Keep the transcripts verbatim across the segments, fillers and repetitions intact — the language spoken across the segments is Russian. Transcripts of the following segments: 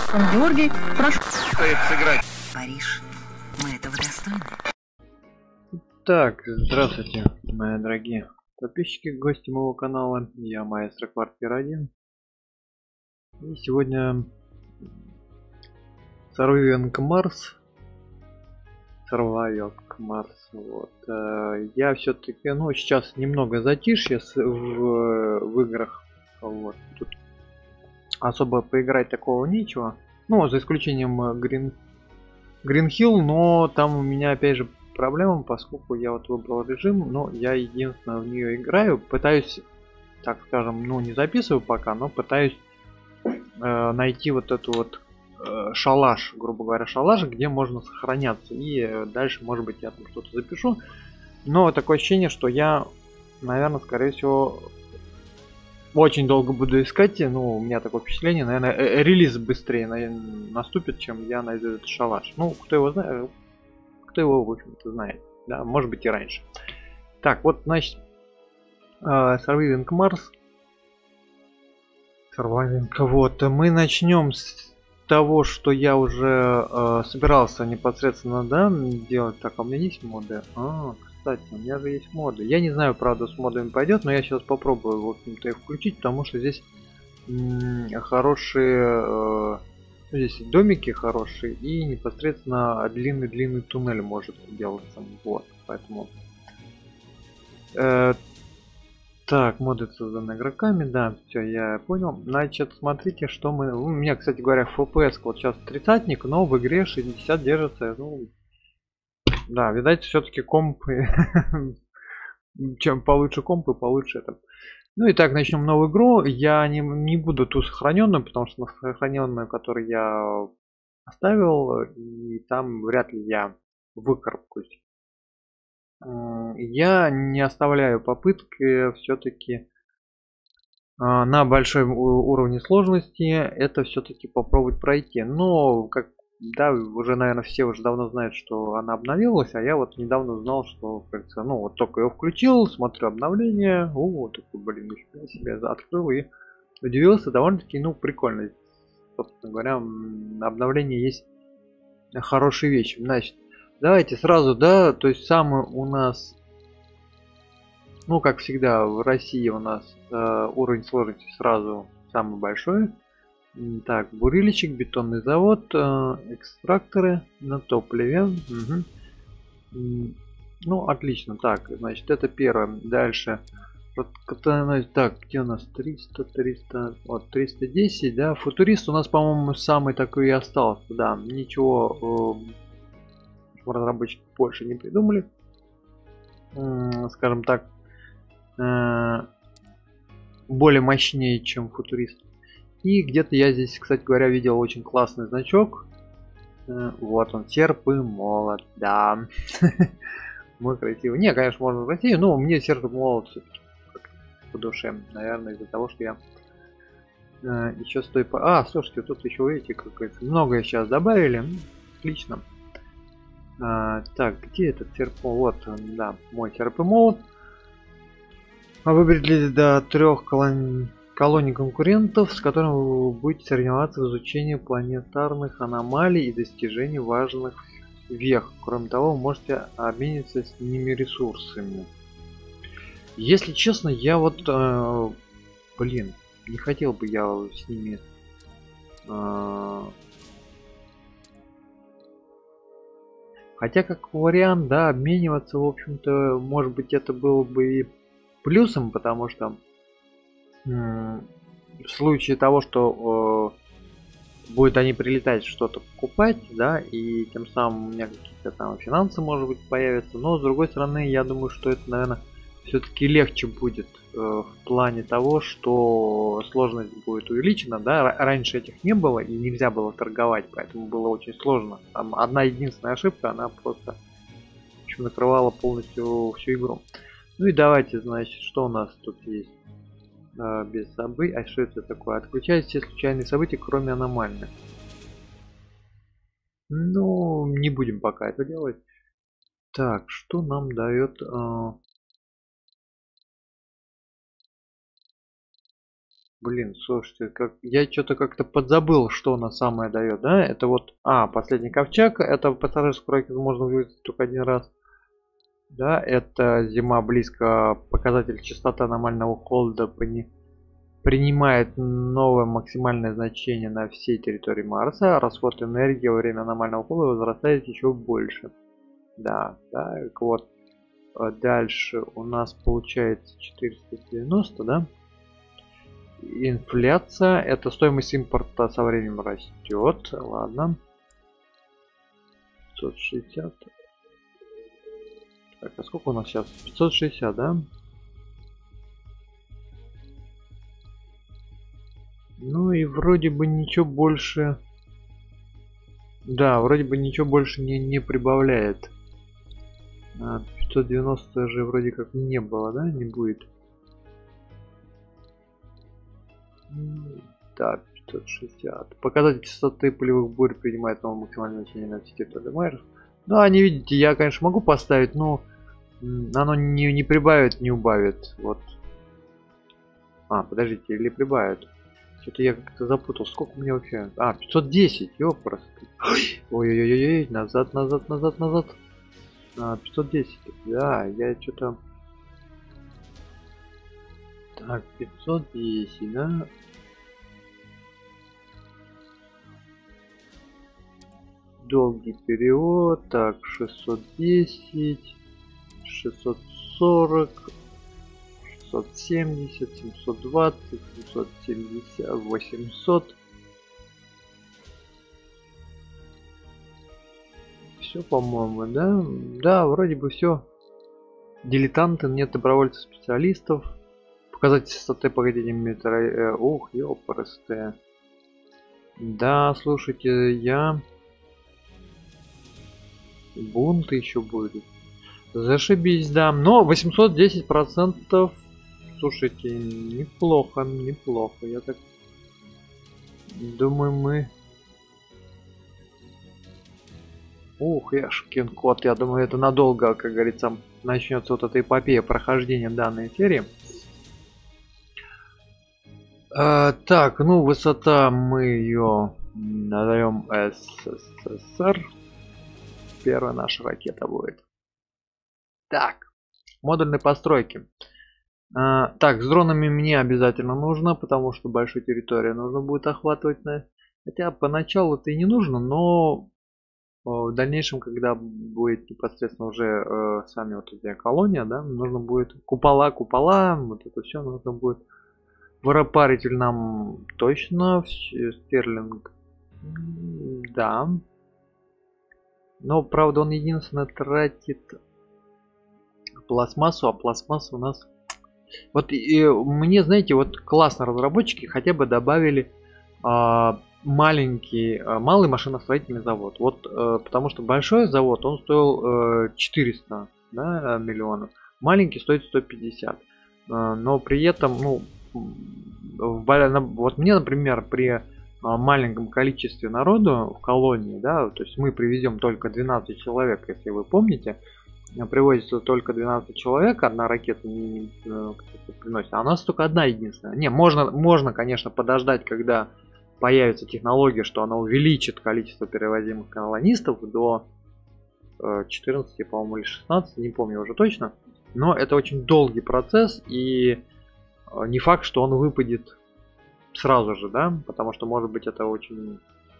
Георгий, прошу. Стоит сыграть. Париж, мы этого достойны. Так, здравствуйте, мои дорогие подписчики, гости моего канала. Я Маэстро Квартира один. И сегодня Surviving Mars. Surviving Mars. Вот. Я все-таки, ну, сейчас немного затишье в, в играх. Вот. Тут особо поиграть такого нечего. Ну, за исключением Green, Green Hill, но там у меня опять же проблема, поскольку я вот выбрал режим, но я единственное в нее играю. Пытаюсь, так скажем, ну не записываю пока, но пытаюсь э, найти вот эту вот э, шалаш, грубо говоря, шалаш, где можно сохраняться. И э, дальше, может быть, я там что-то запишу. Но такое ощущение, что я, наверное, скорее всего, очень долго буду искать. Ну, у меня такое впечатление, наверное, э, релиз быстрее наверное, наступит, чем я найду этот шалаш. Ну, кто его знает, кто его, в общем-то, знает. Да, может быть и раньше. Так, вот, значит, uh, Surviving Mars. Surviving. Вот, мы начнем с того, что я уже uh, собирался непосредственно, да, делать. Так, а у меня есть моды? А, кстати, у меня же есть моды. Я не знаю, правда, с модами пойдет, но я сейчас попробую, в общем-то, их включить, потому что здесь хорошие... Uh, Здесь домики хорошие и непосредственно длинный-длинный туннель может делаться. Вот, поэтому... Э, так, моды созданы игроками, да, все, я понял. Значит, смотрите, что мы... У меня, кстати говоря, эф пи эс вот сейчас тридцатник, но в игре шестьдесят держится. Ну, да, видать, все-таки комп... Чем получше комп, и получше это... Ну и так, начнем новую игру. Я не, не буду ту сохраненную, потому что сохраненную, которую я оставил, и там вряд ли я выкарабкаюсь. Я не оставляю попытки все-таки на большой уровне сложности это все-таки попробовать пройти. Но, как да, уже, наверное, все уже давно знают, что она обновилась, а я вот недавно узнал, что, кажется, ну, вот только ее включил, смотрю обновление, о, такой, блин, я себя открыл и удивился, довольно-таки, ну, прикольно. Собственно говоря, обновление есть хорошие вещи. Значит, давайте сразу, да, то есть самый у нас, ну, как всегда, в России у нас э, уровень сложности сразу самый большой. Так, бурильщик, бетонный завод, э, экстракторы на топливе. Угу. Ну, отлично. Так, значит, это первое. Дальше. Так, где у нас триста, триста, вот триста десять, да. Футурист у нас, по-моему, самый такой и остался. Да, ничего э, разработчики больше не придумали. Э, скажем так, э, более мощнее, чем футурист. И где-то я здесь, кстати говоря, видел очень классный значок. Вот он, серп и молот. Да. Мой красивый. Не, конечно, можно в России, но мне серп и молот все-таки по душе. Наверное, из-за того, что я э, еще стой по... А, слушайте, тут еще, видите, как говорится, многое сейчас добавили. Отлично. А, так, где этот серп? Вот, да, мой серп и молот. Выбрали до трех колоний. колонии конкурентов, с которыми вы будете соревноваться в изучении планетарных аномалий и достижений важных вех. Кроме того, вы можете обмениваться с ними ресурсами. Если честно, я вот, э, блин, не хотел бы я с ними э, хотя как вариант, да, обмениваться, в общем-то, может быть, это было бы и плюсом, потому что в случае того, что э, будет они прилетать что-то покупать, да, и тем самым у меня какие-то там финансы, может быть, появятся. Но с другой стороны, я думаю, что это, наверное, все-таки легче будет э, в плане того, что сложность будет увеличена, да. Раньше этих не было и нельзя было торговать, поэтому было очень сложно. Там одна единственная ошибка, она просто в общем, накрывала полностью всю игру. Ну и давайте, значит, что у нас тут есть. Без событий. А что это такое? Отключать все случайные события, кроме аномальных. Ну, не будем пока это делать. Так, что нам дает... Э... Блин, слушайте, как я что-то как-то подзабыл, что она самое дает, да? Это вот, а, последний ковчег, это пассажирскую ракету можно вывести только один раз. Да, это зима близко, показатель частоты аномального холода пони- принимает новое максимальное значение на всей территории Марса. Расход энергии во время аномального холода возрастает еще больше. Да, так вот. А дальше у нас получается четыреста девяносто, да? Инфляция, это стоимость импорта со временем растет. Ладно. пятьсот шестьдесят. Так, а сколько у нас сейчас? пятьсот шестьдесят, да? Ну и вроде бы ничего больше... Да, вроде бы ничего больше не, не прибавляет. А, пятьсот девяносто же вроде как не было, да? Не будет. Да, пятьсот шестьдесят. Показатель частоты полевых бурь принимает новое максимальное значение на всей территории Майерс. Ну, а не видите, я, конечно, могу поставить, но оно не, не прибавит, не убавит. Вот. А, подождите, или прибавит. Что-то я как-то запутал. Сколько у меня вообще? А, пятьсот десять, ёпрст. Ой-ой-ой, назад, назад, назад, назад. А, пятьсот десять. Да, я что-то... Так, пятьсот десять, да? Долгий период. Так, шестьсот десять, шестьсот сорок, шестьсот семьдесят, семьсот двадцать, семьсот семьдесят, восемьсот. Все, по-моему, да? Да, вроде бы все. Дилетанты, нет добровольцев, специалистов. Показать частоты поведения метра. Э, ух, ёпрст. Да, слушайте, я... Бунт еще будет. Зашибись, да. Но восемьсот десять процентов. Слушайте, неплохо, неплохо. Я так думаю, мы... Ух, яшкин кот. Я думаю, это надолго, как говорится, начнется вот эта эпопея прохождения данной серии. А, так, ну, высота мы ее назовем СССР. Первая наша ракета будет. Так, модульные постройки. А, так, с дронами мне обязательно нужно, потому что большую территорию нужно будет охватывать. На... Хотя поначалу это и не нужно, но в дальнейшем, когда будет непосредственно уже э, сами вот эти колония, да, нужно будет купола, купола, вот это все нужно будет. Воропаритель нам точно, стерлинг, да. Но, правда, он единственно тратит пластмассу, а пластмасса у нас... Вот и, мне, знаете, вот классно разработчики хотя бы добавили а, маленький, а, малый машиностроительный завод. Вот, а, потому что большой завод, он стоил а, четыреста, да, миллионов. Маленький стоит сто пятьдесят. А, но при этом, ну, в, вот мне, например, при маленьком количестве народу в колонии, да, то есть мы привезем только двенадцать человек, если вы помните, привозится только двенадцать человек, одна ракета не, не приносит, а у нас только одна единственная. Не, можно, можно, конечно, подождать, когда появится технология, что она увеличит количество перевозимых колонистов до четырнадцати, по-моему, или шестнадцати, не помню уже точно, но это очень долгий процесс, и не факт, что он выпадет сразу же, да, потому что может быть это очень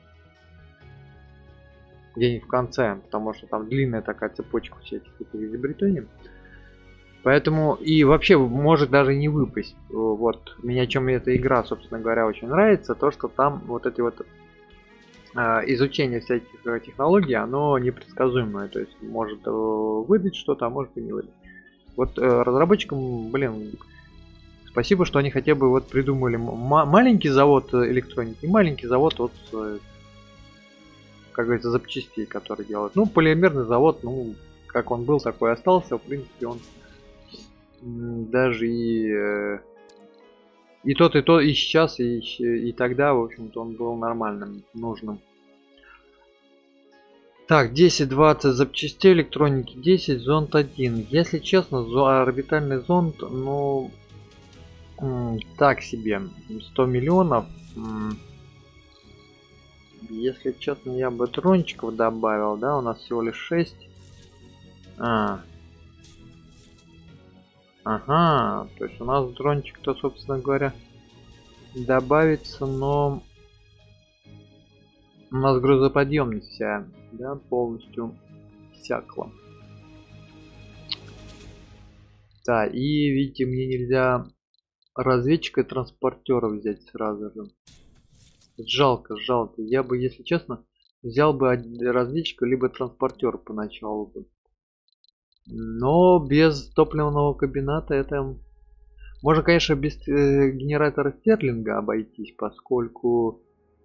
где-нибудь в конце, потому что там длинная такая цепочка всех этих изобретений. Поэтому и вообще может даже не выпасть. Вот меня чем эта игра, собственно говоря, очень нравится, то что там вот эти вот э, изучение всяких технологий, оно непредсказуемое, то есть может э, выдать что-то, а может и не выдать. Вот э, разработчикам, блин, спасибо, что они хотя бы вот придумали маленький завод электроники и маленький завод вот, как говорится, запчастей, который делают. Ну, полимерный завод, ну, как он был, такой остался. В принципе, он даже и и тот, и то, и сейчас, и, и тогда, в общем-то, он был нормальным, нужным. Так, десять двадцать запчастей электроники, десять, зонд один. Если честно, орбитальный зонд, ну... М, Так себе. сто миллионов. М, Если честно, я бы дрончиков добавил, да, у нас всего лишь шесть. А, ага, то есть у нас дрончик-то, собственно говоря, добавится, но у нас грузоподъемность вся, да, полностью всякла. Да, и видите, мне нельзя разведчика и транспортера взять сразу же. Жалко, жалко. Я бы, если честно, взял бы од- разведчика либо транспортера поначалу бы. Но без топливного кабината это... Можно, конечно, без э, генератора Стерлинга обойтись, поскольку...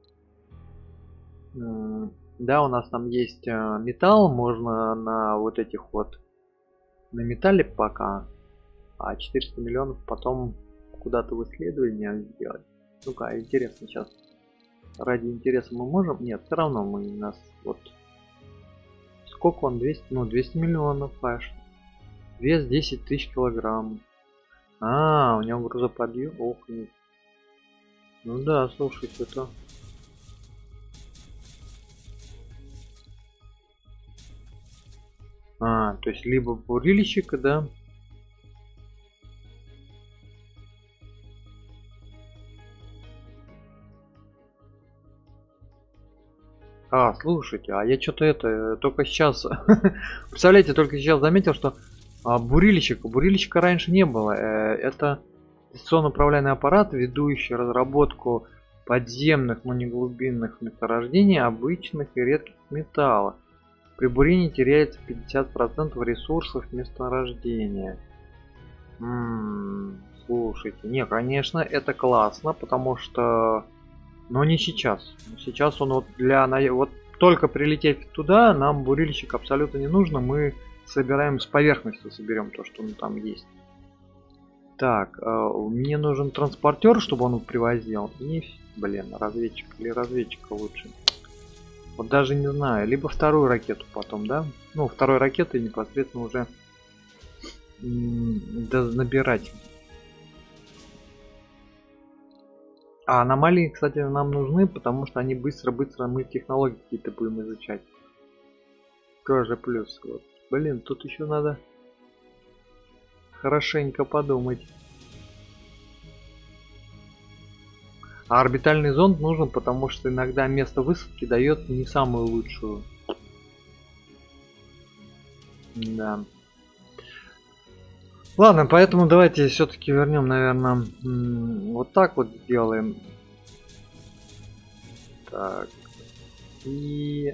м, да, у нас там есть э, металл, можно на вот этих вот... На металле пока, а четыреста миллионов потом куда-то в исследование сделать. Ну-ка, интересно сейчас. Ради интереса мы можем? Нет, все равно мы нас вот... Сколько он? двести? Ну, двести миллионов аж. Вес десять тысяч килограмм. А, у него грузоподъем. Ох, нет. Ну да, слушайте, это... А, то есть либо бурильщика, да? А, слушайте, а я что-то это только сейчас... Представляете, только сейчас заметил, что а, бурильщика, бурильщика раньше не было. Э, это дистанционно управляемый аппарат, ведущий разработку подземных, но не глубинных месторождений обычных и редких металлов. При бурении теряется пятьдесят процентов ресурсов месторождения. М, слушайте, не, конечно, это классно, потому что... Но не сейчас. Сейчас он вот для... на- Вот только прилететь туда, нам бурильщик абсолютно не нужно. Мы собираем с поверхности, соберем то, что он там есть. Так, э, мне нужен транспортер, чтобы он его привозил. И, блин, разведчик или разведчика лучше. Вот даже не знаю. Либо вторую ракету потом, да? Ну, второй ракетой непосредственно уже м, да, набирать. А аномалии, кстати, нам нужны, потому что они быстро-быстро мы технологии какие-то будем изучать. Тоже плюс. Вот. Блин, тут еще надо хорошенько подумать. А орбитальный зонд нужен, потому что иногда место высадки дает не самую лучшую. Да. Ладно, поэтому давайте все-таки вернем, наверное, вот так вот сделаем. Так. И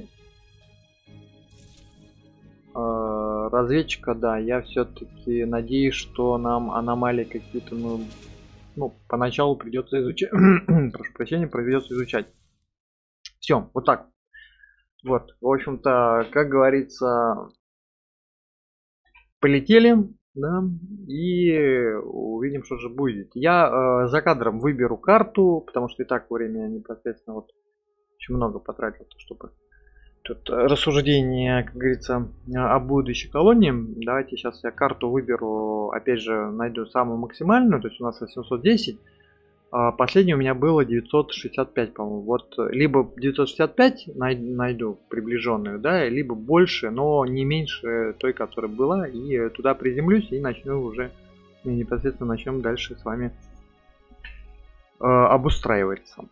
э, разведчика, да, я все-таки надеюсь, что нам аномалии какие-то, ну, ну, поначалу придется изучать. Прошу прощения, придется изучать. Все, вот так. Вот, в общем-то, как говорится, полетели, да, и увидим, что же будет. Я э, за кадром выберу карту, потому что и так время непосредственно вот очень много потратил, чтобы тут рассуждение, как говорится, о будущей колонии. Давайте сейчас я карту выберу, опять же, найду самую максимальную, то есть у нас восемьсот десять. А последний у меня было девятьсот шестьдесят пять, по-моему. Вот либо девятьсот шестьдесят пять найду приближенную, да, либо больше, но не меньше той, которая была, и туда приземлюсь и начну уже непосредственно начнем дальше с вами э, обустраиваться.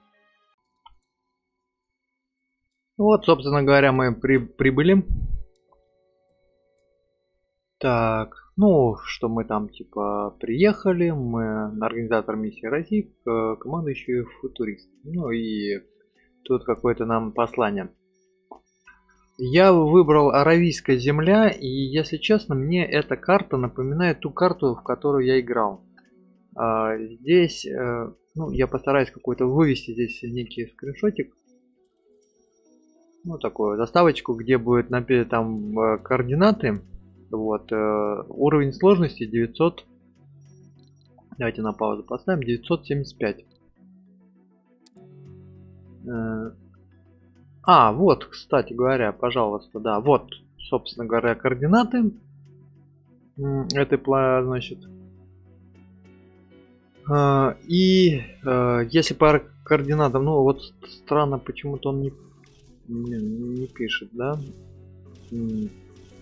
Вот, собственно говоря, мы при, прибыли. Так, ну, что мы там, типа, приехали, мы организатор миссии России, командующий футурист. Ну и тут какое-то нам послание. Я выбрал Аравийская земля, и, если честно, мне эта карта напоминает ту карту, в которую я играл. А, здесь, э, ну, я постараюсь какой-то вывести здесь некий скриншотик. Ну, такую заставочку, где будет написано там э, координаты. Вот, э, уровень сложности девятьсот. Давайте на паузу поставим. девятьсот семьдесят пять. Э, а, вот, кстати говоря, пожалуйста, да, вот, собственно говоря, координаты этой, значит, А, и а, если по координатам, ну вот странно, почему-то он не, не, не пишет, да? М,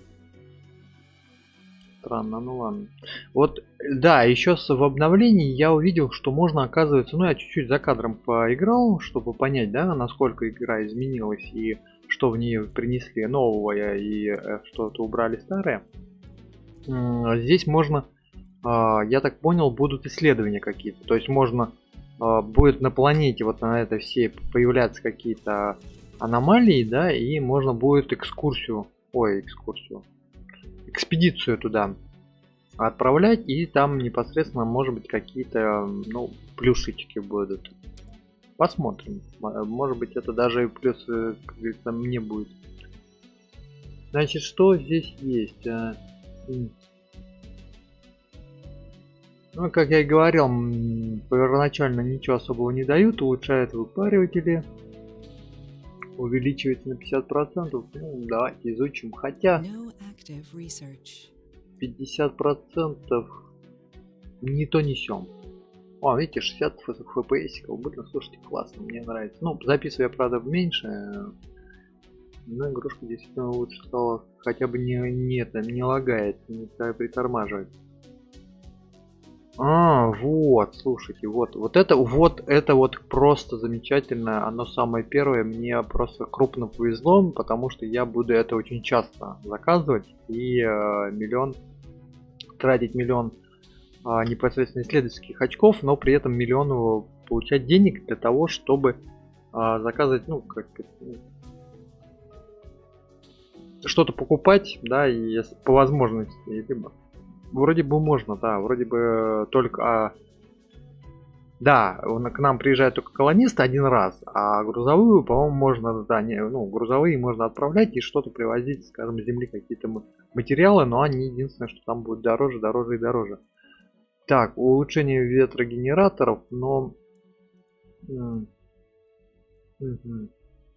Странно, ну ладно. Вот, да, еще в обновлении я увидел, что можно, оказывается, ну я чуть-чуть за кадром поиграл, чтобы понять, да, насколько игра изменилась и что в нее принесли нового и э, что-то убрали старое. М, Здесь можно, а, я так понял, будут исследования какие-то. То есть можно а, будет на планете вот на этой всей появляться какие-то аномалии, да, и можно будет экскурсию, ой, экскурсию, экспедицию туда отправлять, и там непосредственно, может быть, какие-то, ну, плюшечки будут. Посмотрим. М- Может быть, это даже и плюс, э, как говорится, мне будет. Значит, что здесь есть? а? М. Ну, как я и говорил, м, первоначально ничего особого не дают, улучшают выпариватели, увеличивается на пятьдесят процентов. Ну, давайте изучим. Хотя No active research. пятьдесят процентов не то несем. О, видите, шестьдесят эф пи эс, блин, слушайте, классно, мне нравится. Ну, записываю я, правда, меньше, но игрушка действительно лучше стала. Хотя бы не, не, это, не лагает, не притормаживает. А, вот, слушайте, вот, вот это, вот это вот просто замечательно. Оно самое первое, мне просто крупно повезло, потому что я буду это очень часто заказывать и э, миллион, тратить миллион а, непосредственно исследовательских очков, но при этом миллион получать денег для того, чтобы а, заказывать, ну, как ну, что-то покупать, да, и если по возможности, либо вроде бы можно, да, вроде бы только, а, да, он, к нам приезжает только колонисты один раз, а грузовую, по-моему, можно, да, не, ну, грузовые можно отправлять и что-то привозить, скажем, с земли какие-то материалы, но они единственное, что там будет дороже, дороже и дороже. Так, улучшение ветрогенераторов, но... М, мгм.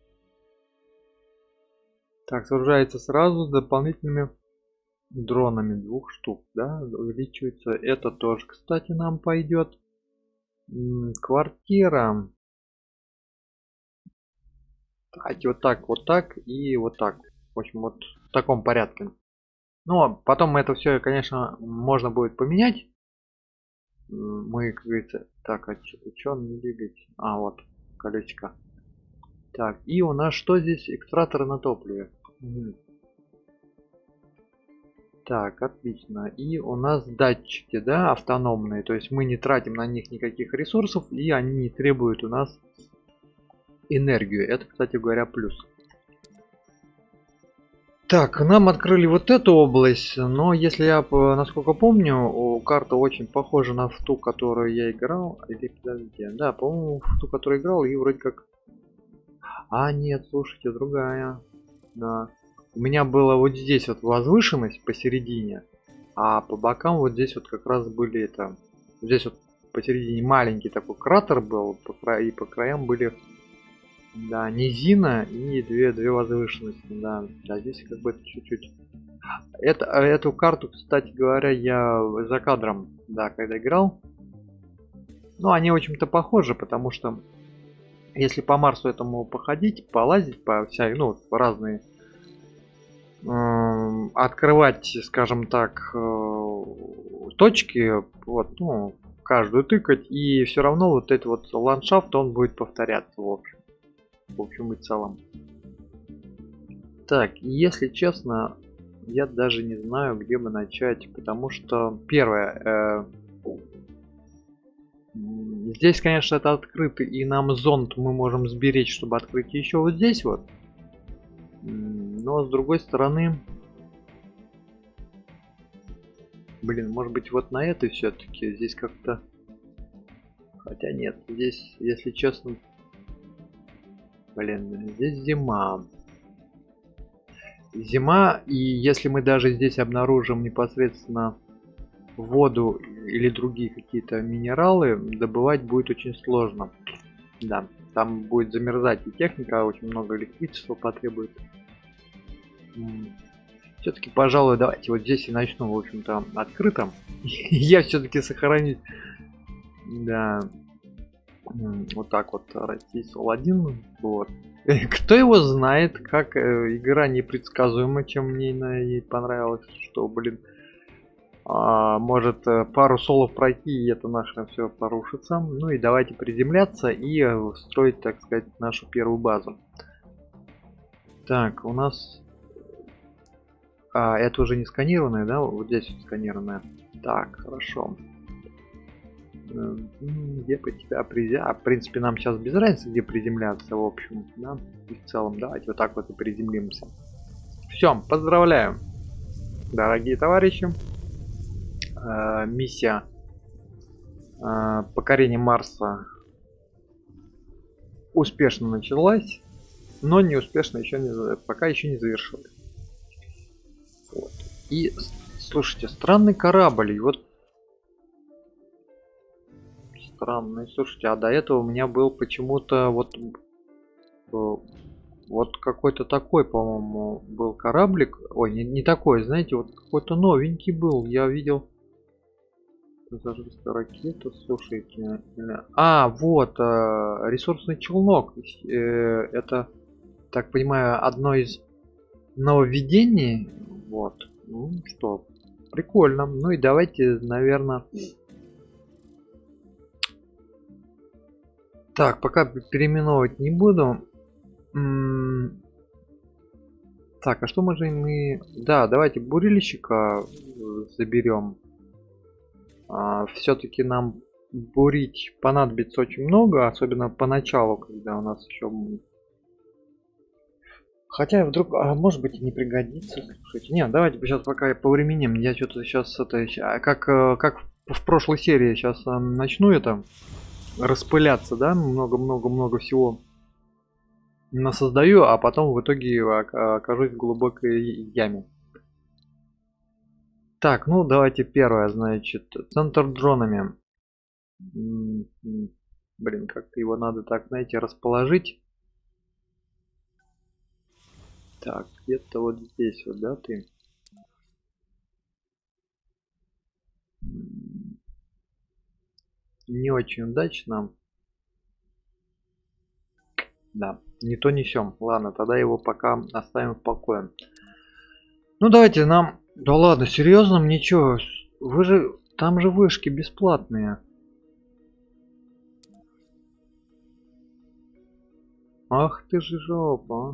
Так, сооружается сразу с дополнительными дронами двух штук, да, увеличивается. Это тоже, кстати, нам пойдет. М, Квартира. Давайте вот так, вот так и вот так. В общем, вот в таком порядке. Ну, а потом это все, конечно, можно будет поменять. М, Мы, как говорится, так, а что он не двигается? А, вот, колесико. Так, и у нас что здесь? Экстраторы на топливе. Мгм. Так, отлично. И у нас датчики, да, автономные. То есть мы не тратим на них никаких ресурсов, и они не требуют у нас энергию. Это, кстати говоря, плюс. Так, нам открыли вот эту область, но если я, по- насколько помню, карта очень похожа на ту, которую я играл. Или подождите, да, по-моему, в ту, которую играл, и вроде как... А, нет, слушайте, другая. Да. У меня была вот здесь вот возвышенность посередине, а по бокам вот здесь вот как раз были это... Здесь вот посередине маленький такой кратер был, по кра... и по краям были, да, низина и две, две возвышенности, да. Да, здесь как бы чуть-чуть... Это, эту карту, кстати говоря, я за кадром, да, когда играл. Ну, они, в общем-то, похожи, потому что если по Марсу этому походить, полазить по всякой, ну, по разные, эм, открывать, скажем так, э, точки, вот, ну, каждую тыкать, и все равно вот этот вот ландшафт, он будет повторяться, в общем, в общем и целом. Так, если честно, я даже не знаю, где бы начать, потому что первое, э, м, здесь, конечно, это открыто, и нам зонд мы можем сберечь, чтобы открыть еще вот здесь вот. М, Но с другой стороны, блин, может быть вот на этой все-таки здесь как-то, хотя нет, здесь, если честно, блин, здесь зима. Зима, и если мы даже здесь обнаружим непосредственно воду или другие какие-то минералы, добывать будет очень сложно. Да, там будет замерзать и техника, очень много электричества потребует. Все-таки, пожалуй, давайте вот здесь и начну, в общем-то, открыто. Я все-таки сохранить Да. Вот так вот расти сол один. Вот. Кто его знает, как э, игра непредсказуема, чем мне на ей понравилось, что, блин, а, может э, пару солов пройти, и это наше все порушится. Ну и давайте приземляться и э, строить, так сказать, нашу первую базу. Так, у нас... А, это уже не сканированное, да? Вот здесь вот сканированное. Так, хорошо. Где по тебя приземляться? В принципе, нам сейчас без разницы, где приземляться, в общем, да? И в целом, давайте вот так вот и приземлимся. Все, поздравляю, дорогие товарищи. Э, миссия э, покорения Марса успешно началась, но не успешно еще не, пока еще не завершилась. Вот. И слушайте, странный корабль, и вот странный. Слушайте, а до этого у меня был почему-то вот вот какой-то такой, по-моему, был кораблик. Ой, не, не такой, знаете, вот какой-то новенький был. Я видел ракета, слушайте. А, вот, ресурсный челнок. Это, так понимаю, одно из нововведений. Вот. Ну что, прикольно. Ну и давайте, наверное... Так, пока переименовывать не буду. М-м- так, а что можем мы... Да, давайте бурильщика заберем. А, все-таки нам бурить понадобится очень много, особенно поначалу, когда у нас еще... Хотя вдруг, а может быть и не пригодится. Слушайте, нет, давайте сейчас пока повременим. Я что-то сейчас это... Как, как в прошлой серии сейчас начну это... распыляться, да, много-много-много всего насоздаю, а потом в итоге окажусь в глубокой яме. Так, ну давайте первое, значит, центр дронами. Блин, как-то его надо так, знаете, расположить. Так, где-то вот здесь вот, да, ты? Не очень удачно. Да, не то несем. Ладно, тогда его пока оставим в покое. Ну давайте нам... Да ладно, серьезно, мне чё? Вы же... Там же вышки бесплатные. Ах ты же жопа.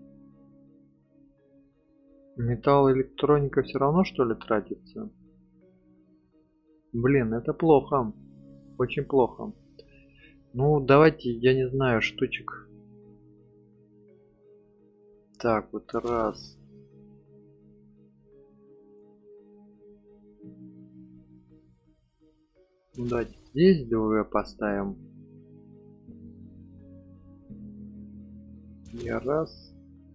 Металл, электроника все равно что ли тратится? Блин, это плохо. Очень плохо. Ну давайте, я не знаю, штучек. Так, вот раз. Ну, давайте здесь двое поставим. И раз.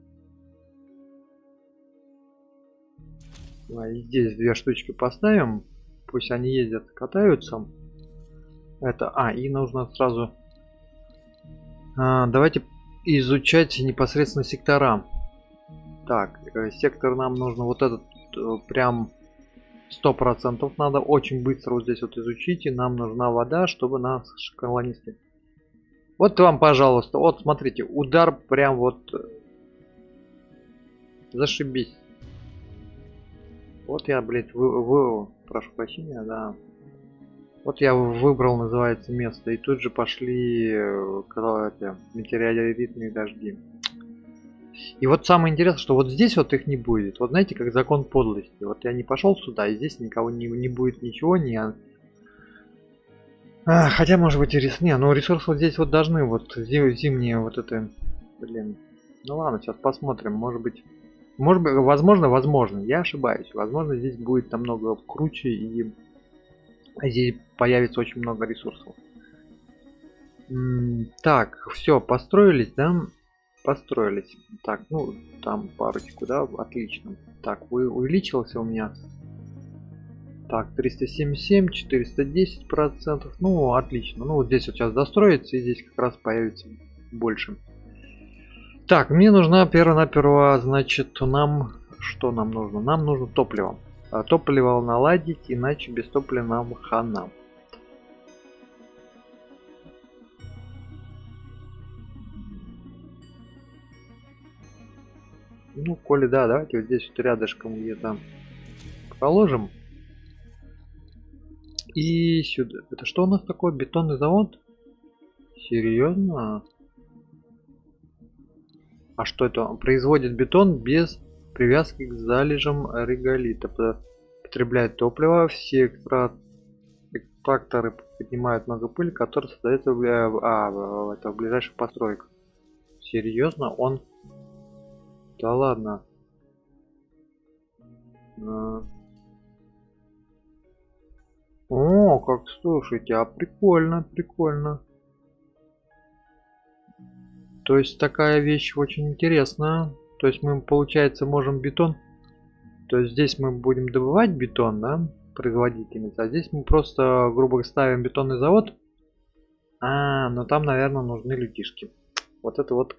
А, и здесь две штучки поставим. Пусть они ездят, катаются. Это, а, и нужно сразу... А, давайте изучать непосредственно сектора. Так, сектор нам нужно вот этот прям сто процентов надо очень быстро вот здесь вот изучить. И нам нужна вода, чтобы нас колонисты. Вот вам, пожалуйста, вот смотрите, удар прям вот зашибись. Вот я, блядь, вы, вы, прошу прощения, да. Вот я выбрал, называется, место, и тут же пошли эти метеоритные дожди. И вот самое интересное, что вот здесь вот их не будет. Вот знаете, как закон подлости. Вот я не пошел сюда, и здесь никого не, не будет ничего, не... А, хотя, может быть, и ресурс... Не, ну ресурсы вот здесь вот должны, вот зим, зимние вот это... Блин. Ну ладно, сейчас посмотрим, может быть... Может быть, возможно, возможно, я ошибаюсь. Возможно, здесь будет намного круче, и здесь появится очень много ресурсов. М-м, так, все, построились, да? Построились. Так, ну, там парочку, да? Отлично. Так, вы увеличился у меня. Так, триста семьдесят семь, четыреста десять процентов. Ну, отлично. Ну, вот здесь вот сейчас достроится, и здесь как раз появится больше. Так, мне нужна перво-наперво, значит, нам... Что нам нужно? Нам нужно топливо. А топливо наладить, иначе без топлива нам хана. Ну, коли да, давайте вот здесь вот рядышком где-то положим. И сюда. Это что у нас такое? Бетонный завод? Серьезно? А что это? Он производит бетон без привязки к залежам реголита. Потребляет топливо. Все экстра... экстракторы поднимают много пыли, которая создается в... а, это в ближайших постройках. Серьезно? Он... Да ладно. А... О, как слушайте, а прикольно, прикольно. То есть такая вещь очень интересная. То есть мы, получается, можем бетон. То есть здесь мы будем добывать бетон, да, производительница. А здесь мы просто, грубо говоря, ставим бетонный завод. А, но там, наверное, нужны людишки. Вот это вот.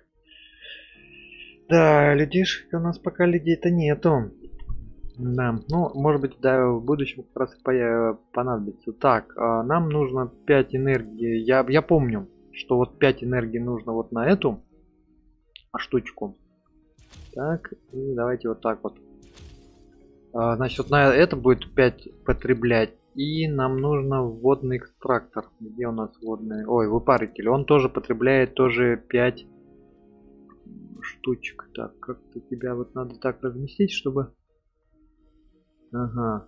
Да, людишек у нас пока людей-то нету. Да, ну, может быть, да, в будущем как раз и понадобится. Так, а, нам нужно пять энергии. Я, я помню, что вот пять энергии нужно вот на эту штучку. Так, и давайте вот так вот. А, значит, вот на это будет пять потреблять. И нам нужно водный экстрактор. Где у нас водный? Ой, выпаритель. Он тоже потребляет тоже пять штучек. Так, как-то тебя вот надо так разместить, чтобы... Ага.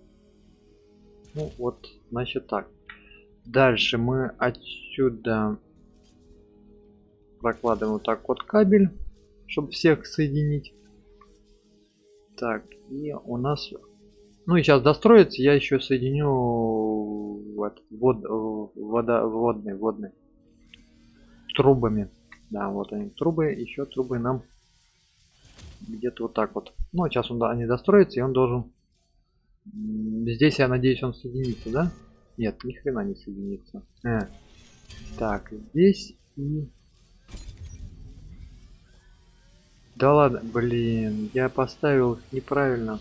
Ну вот, значит так. Дальше мы отсюда прокладываем вот так вот кабель, чтобы всех соединить. Так, и у нас... Ну и сейчас достроится, я еще соединю вот, вод, вода, водные, водные трубами. Да, вот они трубы, еще трубы нам где-то вот так вот. Ну, сейчас он, они достроятся, и он должен... Здесь, я надеюсь, он соединится, да? Нет, ни хрена не соединится. Э. Так, здесь и... Да ладно, блин, я поставил неправильно.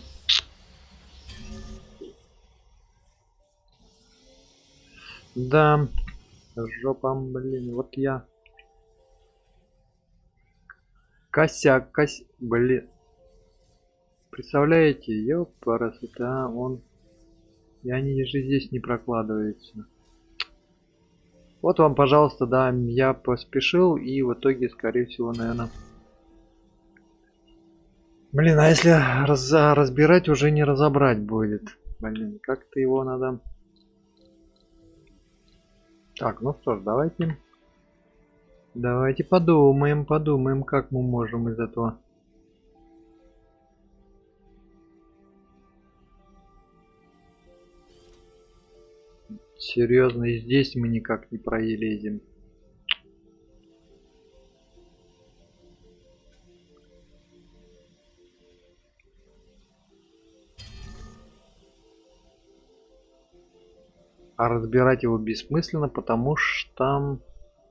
Да, жопа, блин, вот я... Косяк, косяк, блин. Представляете, ёпарас, это он... И они же здесь не прокладываются. Вот вам, пожалуйста, да, я поспешил, и в итоге, скорее всего, наверное... Блин, а если раз разбирать, уже не разобрать будет. Блин, как-то его надо... Так, ну что ж, давайте... Давайте подумаем, подумаем, как мы можем из этого... Серьезно, и здесь мы никак не пролезем. А разбирать его бессмысленно, потому что...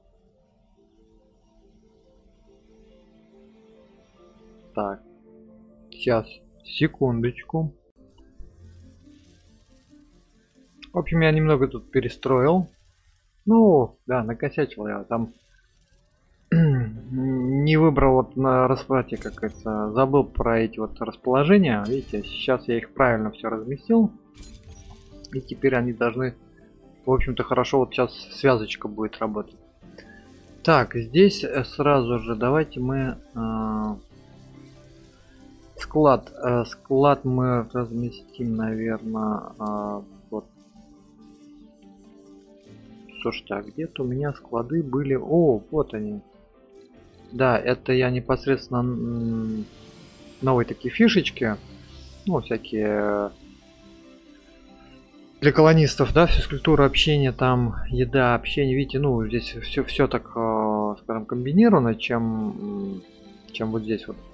Так. Сейчас, секундочку. В общем, я немного тут перестроил. Ну, да, накосячил я там. Не выбрал вот на расплате, как это, забыл про эти вот расположения. Видите, сейчас я их правильно все разместил. И теперь они должны, в общем-то, хорошо, вот сейчас связочка будет работать. Так, здесь сразу же давайте мы э, склад. Э, склад мы разместим, наверное, э, вот. Слушайте, а где-то у меня склады были. О, вот они. Да, это я непосредственно новые такие фишечки. Ну, всякие для колонистов, да, физкультура, общение, там, еда, общение. Видите, ну, здесь все, все так, скажем, комбинировано, чем, чем вот здесь вот.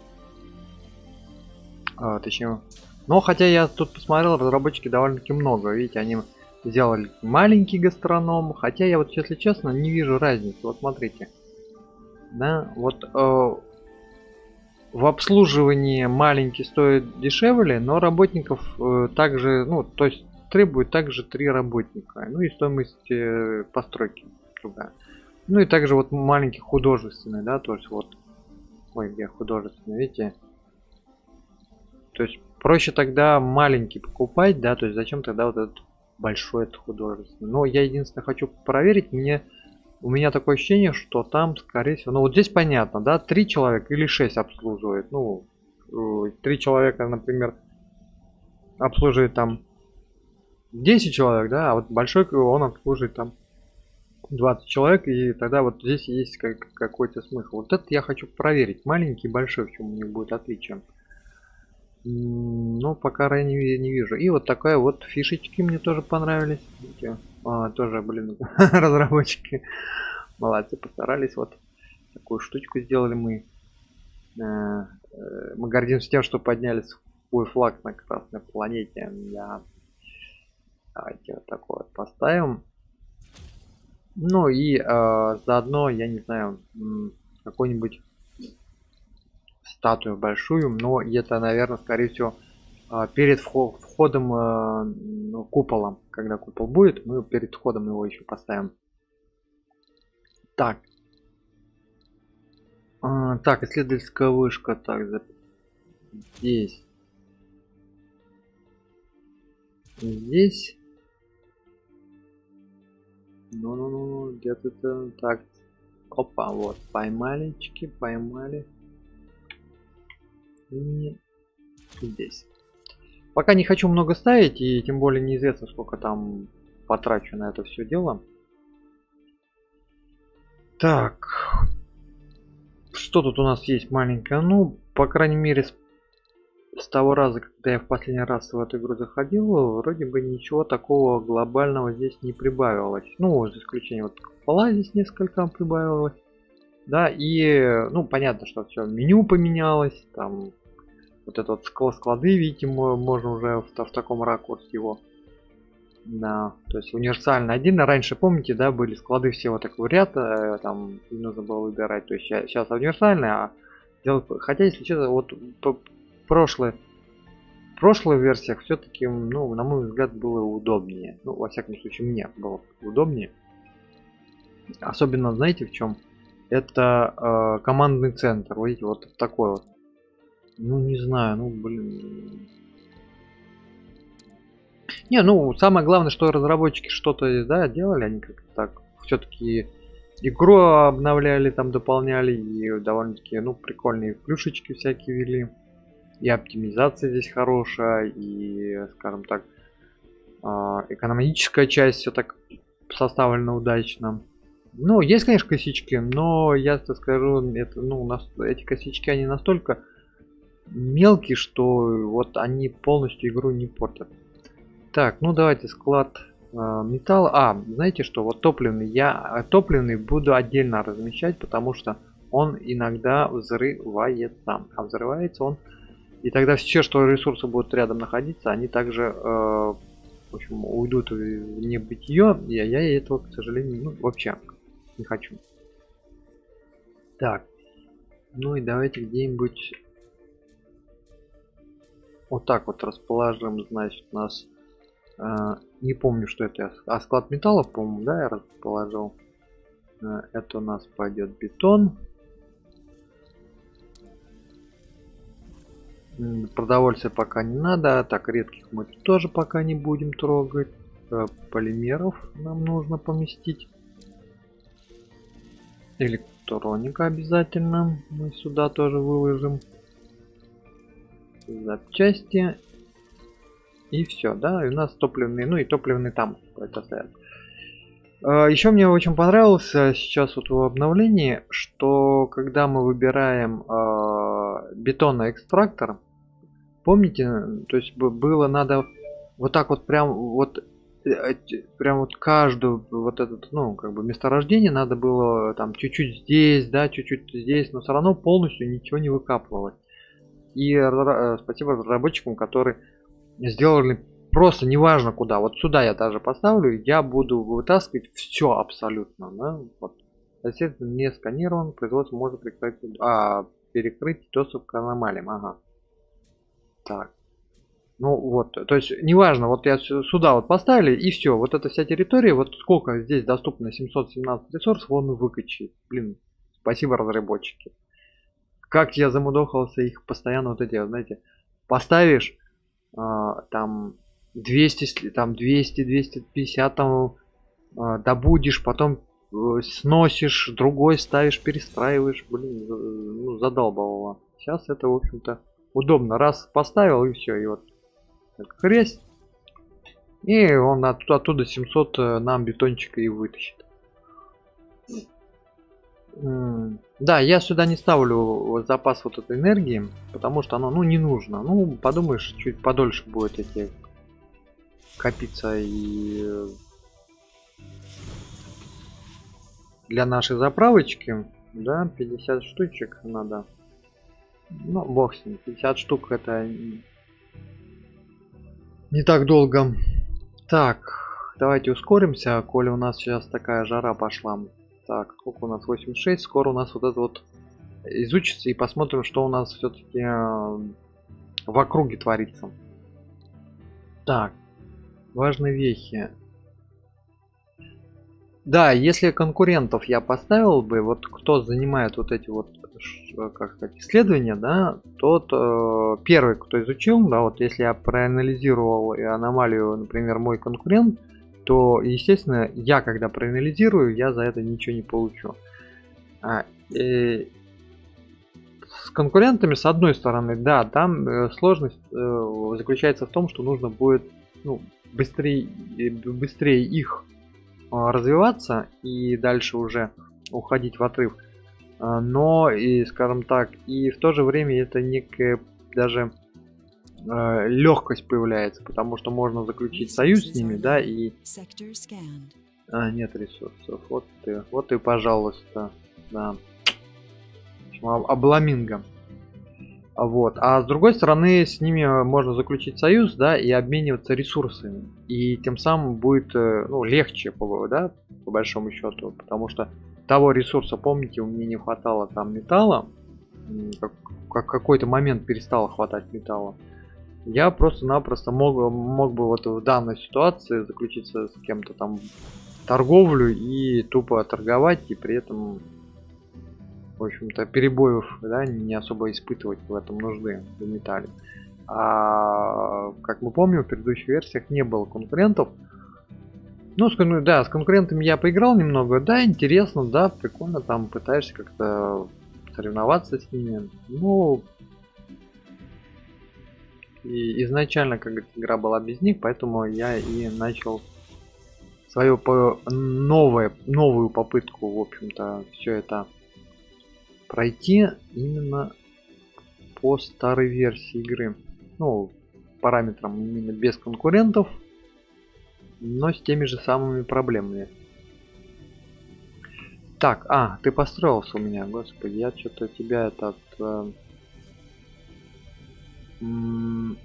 А, точнее. Но хотя я тут посмотрел, разработчики довольно-таки много. Видите, они сделали маленький гастроном. Хотя я вот, если честно, не вижу разницы. Вот смотрите. Да, вот э, в обслуживании маленький стоит дешевле, но работников э, также, ну, то есть требует также три работника. Ну и стоимость э, постройки другая. Ну и также вот маленький художественный, да, то есть вот, ой, где художественный, видите, То есть проще тогда маленький покупать, да, то есть зачем тогда вот этот большой этот художественный. Но я единственное хочу проверить, мне у меня такое ощущение, что там, скорее всего, ну вот здесь понятно, да, три человека или шесть обслуживает. Ну, три человека, например, обслуживает там десять человек, да, а вот большой он обслуживает там двадцать человек, и тогда вот здесь есть как, какой-то смысл. Вот это я хочу проверить, маленький и большой, в чем у них будет отличие. Но пока я не, не вижу. И вот такая вот фишечки мне тоже понравились. А, тоже, блин, разработчики молодцы, постарались. Вот такую штучку сделали мы. Мы гордимся тем, что подняли свой флаг на Красной планете. Да. Давайте вот такой вот поставим. Ну и э, заодно, я не знаю, какой-нибудь статую большую, но это, наверное, скорее всего, перед входом э, ну, купола. Когда купол будет, мы перед входом его еще поставим. Так. А, так, исследовательская вышка. Так, здесь. Здесь. Ну-ну-ну, где-то так. Опа, вот, поймали, чики, поймали. И здесь. Пока не хочу много ставить, и тем более неизвестно, сколько там потрачу на это все дело. Так. Что тут у нас есть маленькое? Ну, по крайней мере, с, с того раза, когда я в последний раз в эту игру заходил, вроде бы ничего такого глобального здесь не прибавилось. Ну, за исключением вот пола здесь несколько прибавилось. Да, и, ну, понятно, что все, меню поменялось, там, вот этот склады, видите, можно уже в, в таком ракурсе его. Да, то есть универсально один. Раньше, помните, да, были склады все вот такой ряд, там нужно было выбирать. То есть сейчас универсальный, а делать... Хотя, если честно, вот по прошлой, в прошлых версиях все-таки, ну, на мой взгляд, было удобнее. Ну, во всяком случае, мне было удобнее. Особенно, знаете, в чем? Это э, командный центр. Видите, вот такой вот. Ну, не знаю, ну, блин. Не, ну, самое главное, что разработчики что-то, да, делали, они как-то так, все-таки игру обновляли, там, дополняли, и довольно-таки, ну, прикольные плюшечки всякие ввели. И оптимизация здесь хорошая, и, скажем так, экономическая часть все так составлена удачно. Ну, есть, конечно, косячки, но я скажу, это, ну, нас, эти косячки, они настолько мелкие, что вот они полностью игру не портят. Так, ну давайте склад э, металла. А, знаете что, вот топливный, я топливный буду отдельно размещать, потому что он иногда взрывается. А взрывается он, и тогда все, что ресурсы будут рядом находиться, они также, э, в общем, уйдут в небытие, и я этого, к сожалению, ну, вообще не хочу. Так, ну и давайте где-нибудь вот так вот расположим, значит, у нас, э, не помню, что это, а склад металлов, по-моему, да, я расположил. Э, это у нас пойдет бетон. Продовольствия пока не надо, так, редких мы тоже пока не будем трогать. Э, полимеров нам нужно поместить. Электроника обязательно мы сюда тоже выложим. Запчасти. И все, да, и у нас топливный, ну и топливный там это стоят. Еще мне очень понравилось сейчас вот в обновлении, что когда мы выбираем э, бетонный экстрактор, помните, то есть было надо вот так вот прям вот прям вот каждую вот этот, ну, как бы месторождение надо было там чуть-чуть здесь, да, чуть-чуть здесь, но все равно полностью ничего не выкапывалось. И спасибо разработчикам, которые сделали просто неважно куда. Вот сюда я даже поставлю, я буду вытаскивать все абсолютно. Да? Вот. Естественно, не сканирован, производство может прекратить, а, перекрыть доступ к аномалиям. Ага. Так. Ну вот, то есть неважно, вот я сюда вот поставили и все. Вот эта вся территория, вот сколько здесь доступно, семьсот семнадцать ресурсов, он выкачает. Блин, спасибо разработчики. Как я замудохался их постоянно вот эти, знаете, поставишь а, там двести, с- там двести, двести пятьдесят там а, добудешь, потом э, сносишь, другой ставишь, перестраиваешь, блин, за- ну задалбывало. Сейчас это, в общем-то, удобно. Раз поставил и все, и вот так хрясь, и он от- оттуда семьсот э, нам бетончика и вытащит. М, Да, я сюда не ставлю вот запас вот этой энергии, потому что оно, ну, не нужно. Ну, подумаешь, чуть подольше будет эти копиться и э, для нашей заправочки, да, пятьдесят штучек надо. Ну, бог с ним, пятьдесят штук это не так долго. Так, давайте ускоримся, коли у нас сейчас такая жара пошла. Так, сколько у нас? восемьдесят шесть, скоро у нас вот это вот изучится и посмотрим, что у нас все-таки в округе творится. Так, важные вехи. Да, если конкурентов я поставил бы, вот кто занимает вот эти вот, ш- как сказать, исследования, да, тот э, первый, кто изучил, да, вот если я проанализировал и аномалию, например, мой конкурент, то, естественно, я когда проанализирую, я за это ничего не получу. А, э, с конкурентами, с одной стороны, да, там э, сложность э, заключается в том, что нужно будет, ну, быстрее, быстрее их а, развиваться и дальше уже уходить в отрыв. А, Но и, скажем так, и в то же время это некая даже легкость появляется, потому что можно заключить союз с ними, да, и Sector scanned. а, нет ресурсов. Вот ты, вот и пожалуйста, да. В общем, об- обламинго. А Вот. А с другой стороны, с ними можно заключить союз, да, и обмениваться ресурсами. И тем самым будет, э, ну, легче, по- да, по большому счету, потому что того ресурса, помните, у меня не хватало там металла, м, как, как какой-то момент перестало хватать металла. Я просто-напросто мог, мог бы вот в данной ситуации заключиться с кем-то там торговлю и тупо торговать, и при этом, в общем-то, перебоев, да, не особо испытывать в этом нужды в металле. А как мы помним, в предыдущих версиях не было конкурентов. Ну, с, кон- да, с конкурентами я поиграл немного. Да, интересно, да, прикольно, там пытаешься как-то соревноваться с ними. Ну, и изначально, как говорится, игра была без них, поэтому я и начал свою по- новое, новую попытку, в общем-то, все это пройти именно по старой версии игры. Ну, параметрам именно без конкурентов, но с теми же самыми проблемами. Так, а, ты построился у меня, господи, я что-то тебя этот... э, м,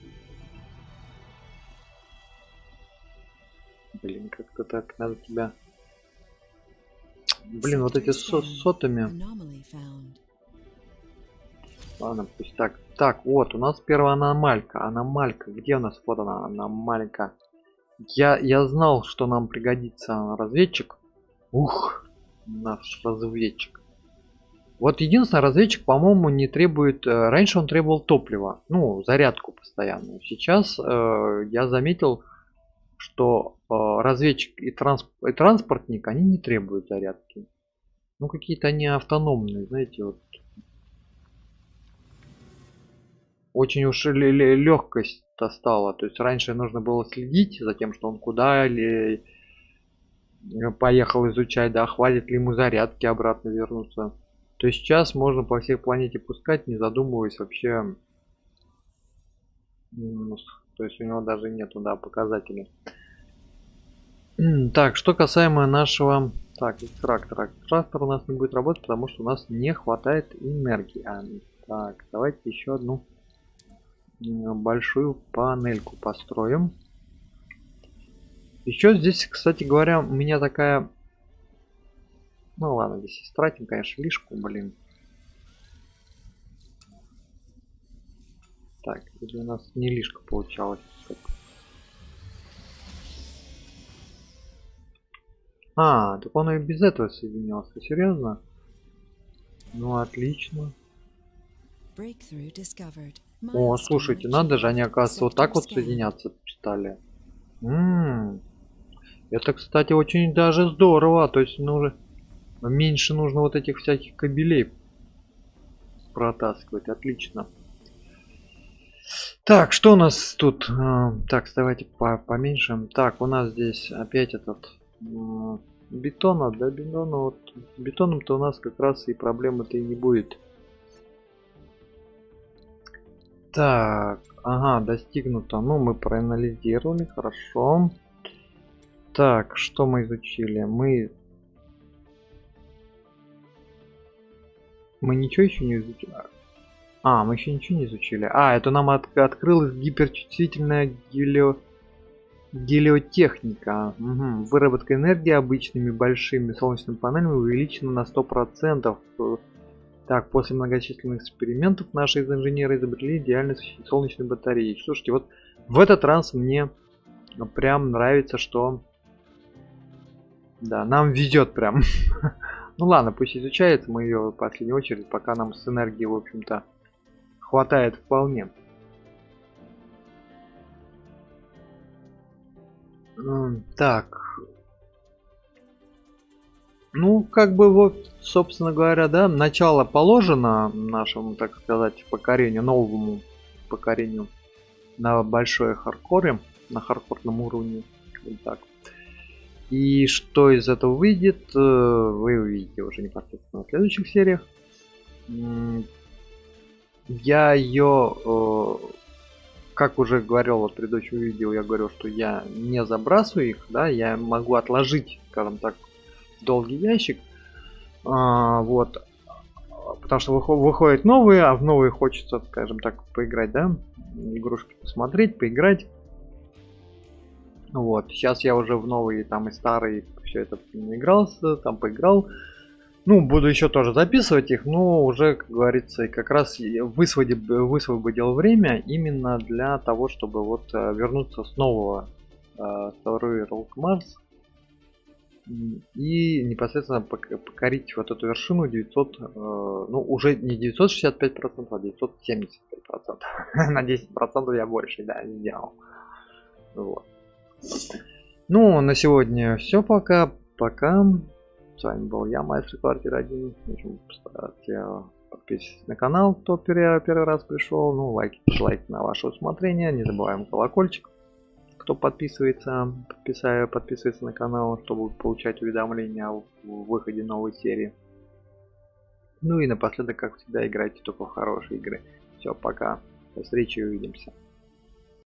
блин, как-то так, надо тебя... Блин, вот эти Sector со- scanned. сотами... Anomaly found. Ладно, пусть так. Так, вот, у нас первая аномалька. Аномалька, где у нас? Вот она, аномалька. Я, я знал, что нам пригодится разведчик. Ух, наш разведчик. Вот единственное, разведчик, по-моему, не требует... э, Раньше он требовал топлива, ну, зарядку постоянную. Сейчас э, я заметил, что э, разведчик и, трансп... и транспортник, они не требуют зарядки. Ну, какие-то они автономные, знаете, вот. Очень уж легкость-то стала. То есть раньше нужно было следить за тем, что он куда ли поехал изучать, да, хватит ли ему зарядки обратно вернуться. То есть сейчас можно по всей планете пускать, не задумываясь вообще. м, То есть у него даже нету, да, показателей. М, Так, что касаемо нашего... Так, экстрактора. Экстрактор у нас не будет работать, потому что у нас не хватает энергии. А, Так, давайте еще одну м, большую панельку построим. Еще здесь, кстати говоря, у меня такая... Ну ладно, здесь истратим, конечно, лишку, блин. Так, или у нас не лишка получалась. А, так он и без этого соединялся. Серьезно? Ну, отлично. Breakthrough discovered. О, слушайте, надо же, они, оказывается, вот так вот соединяться стали. М-м. Это, кстати, очень даже здорово. То есть, ну, меньше нужно вот этих всяких кабелей протаскивать. Отлично. Так, что у нас тут? А, так, давайте по поменьше. Так, у нас здесь опять этот м, бетона, да, бетона. Вот с бетоном-то у нас как раз и проблемы-то и не будет. Так, ага, достигнуто. Ну, мы проанализировали, хорошо. Так, что мы изучили? Мы... Мы ничего еще не изучили. А, мы еще ничего не изучили. А, это нам от открылась гиперчувствительная гелио... гелиотехника. Угу. Выработка энергии обычными большими солнечными панелями увеличена на сто процентов. Так, после многочисленных экспериментов наши инженеры изобрели идеальные солнечные батареи. Слушайте, вот в этот раз мне прям нравится, что... Да, нам везет прям. Ну ладно, пусть изучается, мы ее в последнюю очередь, пока нам с энергией, в общем-то, хватает вполне. Так. Ну, как бы вот, собственно говоря, да, начало положено нашему, так сказать, покорению, новому покорению на большое хардкоре, на хардкорном уровне. Вот так. И что из этого выйдет, вы увидите уже непосредственно в следующих сериях. Я ее, как уже говорил в предыдущем видео, я говорю, что я не забрасываю их, да, я могу отложить, скажем так, долгий ящик. А, вот. Потому что выходят новые, а в новые хочется, скажем так, поиграть, да, игрушки посмотреть, поиграть. Вот, сейчас я уже в новые, там и старые, все это наигрался, там поиграл. Ну, буду еще тоже записывать их, но уже, как говорится, как раз высвободил, высвободил время именно для того, чтобы вот вернуться с нового второй Rogue Mars и непосредственно покорить вот эту вершину девятьсот, ну уже не девятьсот шестьдесят пять процентов, а девятьсот семьдесят пять процентов. На десять процентов я больше, да, сделал. Вот. Ну, на сегодня все, пока. Пока. С вами был я, Мастер Квартира один. Поставьте, подписывайтесь на канал, кто первый, первый раз пришел. Ну, лайки, дизлайки на ваше усмотрение. Не забываем колокольчик. Кто подписывается, подписая, подписывается на канал, чтобы получать уведомления о выходе новой серии. Ну и напоследок, как всегда, играйте только в хорошие игры. Все, пока. До встречи и увидимся.